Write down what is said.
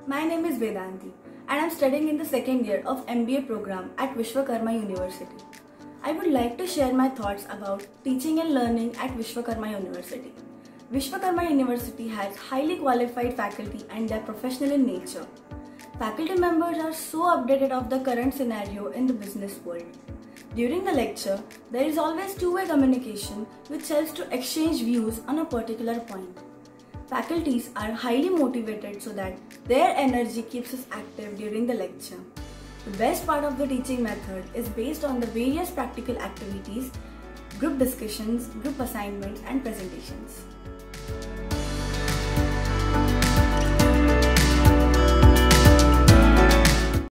My name is Vedanti and I am studying in the second year of MBA program at Vishwakarma University. I would like to share my thoughts about teaching and learning at Vishwakarma University. Vishwakarma University has highly qualified faculty and they are professional in nature. Faculty members are so updated of the current scenario in the business world. During the lecture, there is always two-way communication which helps to exchange views on a particular point. Faculties are highly motivated so that their energy keeps us active during the lecture. The best part of the teaching method is based on the various practical activities, group discussions, group assignments and presentations.